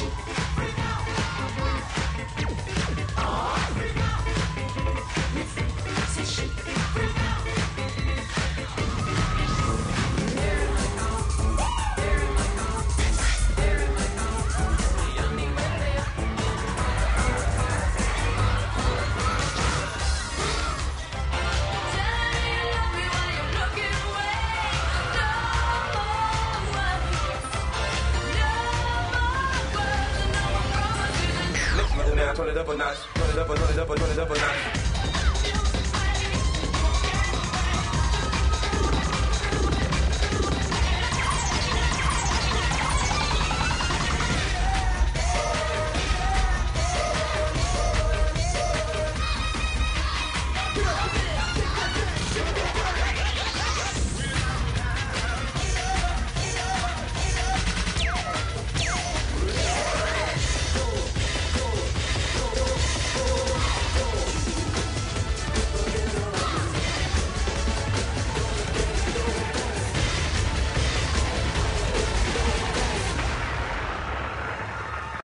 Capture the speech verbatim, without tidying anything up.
Turn it up a notch, turn it up a, turn it up a, turn it up a notch.